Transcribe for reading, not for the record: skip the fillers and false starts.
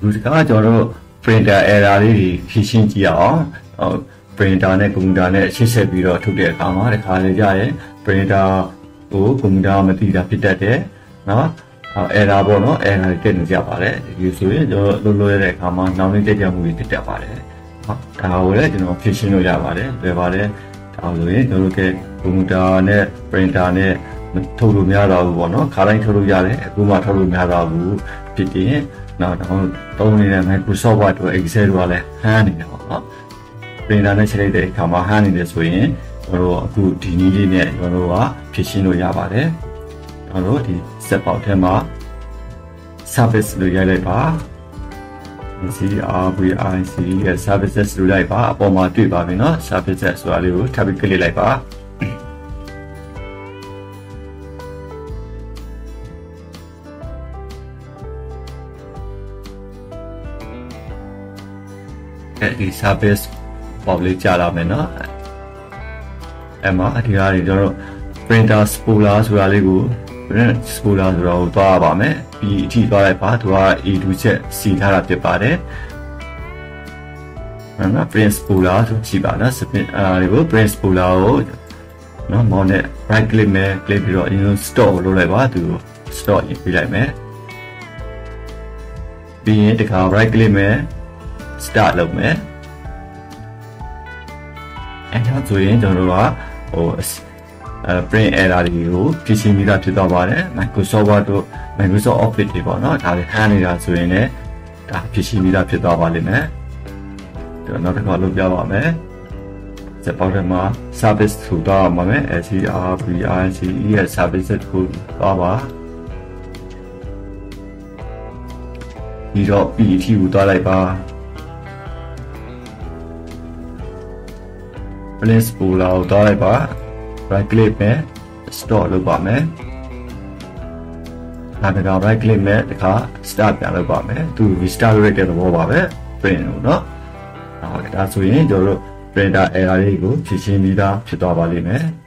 လူတကားကျွန်တော်တို့ printer error လေးတွေဖြည့်ရှင်းကြည့်အောင် printer နဲ့ computer နဲ့ရှင်းဆက်ပြီးတော့ထုတ်တဲ့အခါမှာတခါလေကြာရင် printer ကို computer မသိတာဖြစ်တတ်တယ်နော် error ပေါ့နော် error တွေတက်နေကြပါတယ်ဒီဆိုရင်ကျွန်တော်လွယ်တဲ့အခါမှာနောက်နေ့တက်ကြမှုတွေဖြစ်တတ်ပါတယ်ဟုတ်ဒါကိုလည်းကျွန်တော်ဖြည့်ရှင်းလို့ရပါတယ်လွယ်ပါတယ်ဒါဆိုရင်ကျွန်တော်တို့က computer နဲ့ printer နဲ့ထုတ်လို့မရတော့ဘူးပေါ့နော်ခါတိုင်းထုတ်လို့ရတယ်အခုမှထုတ်လို့မရတော့ဘူးဖြစ်ရင်နောက်တော့သုံးနေတဲ့ Microsoft Word တို့ Excel တို့ကလည်းဟန်းနေတယ်ပေါ့နော် printer နဲ့ချိန်လိုက်တဲ့အခါမှာဟန်းနေတယ်ဆိုရင်ကျွန်တော်တို့အခုဒီနည်းလေးနဲ့ကျွန်တော်တို့ကဖြည့်ရှင်းလို့ရပါတယ်ကျွန်တော်တို့ဒီစက်ပေါက်ထဲမှာ service လို့ရိုက်လိုက်ပါ service services လို့လိုက်ပါအပေါ်မှာတွေ့ပါပြီเนาะ services ဆိုတာလေးကိုထပ်ပြီး click လိုက်ပါဒီ service ပေါက်လေးကြာလာမယ်เนาะအဲ့မှာဒီဟာတွေကျွန်တော်တို့ printer spoiler ဆိုတာလေးကို print spoiler ဆိုတာကိုသွားပါမယ်ပြီးအထိသွားလိုက်ပါသူက A2 ချက်စီထားတာဖြစ်ပါတယ်နော် print spoiler ဆိုကြည့်ပါနော်ဒီကို print spoiler ကိုနော် mouse နဲ့ right click နဲ့ click ပြီးတော့ install လုပ်လိုက်ပါသူ install ရေးပြလိုက်မယ်ပြီးရင်တခါ right click နဲ့ start လုပ်မယ်အဲ့ဒါဆိုရင်ကျွန်တော်တို့ကprint error တွေကိုဖြည့်ရှင်းပြီးသားဖြစ်သွားပါတယ် Microsoft Word တို့ Microsoft Office တွေပေါ့နော်ဒါတွေဟန်းနေတာဆိုရင်လည်းဒါဖြည့်ရှင်းပြီးသားဖြစ်သွားပါလိမ့်မယ်ကျွန်တော်နောက်တစ်ခါလုပ်ပြပါမယ်စက်ပေါက်ထဲမှာ service ထူသွားပါမယ် service ရဲ့ service ကိုသွားပါပြီးတော့ PET ကိုသွားလိုက်ပါ Print spoiler ကိုသွားလိုက်ပါ right click နဲ့ store လုပ်ပါမယ်နောက်တစ်ခါ right click နဲ့တစ်ခါ start ပြန်လုပ်ပါမယ်သူ restart လုပ်တဲ့သဘောပါပဲ print လို့เนาะဒါဆိုရင်ကျွန်တော်တို့ printer error တွေကိုဖြည့်ရှင်းပြီးသားဖြစ်သွားပါလိမ့်မယ်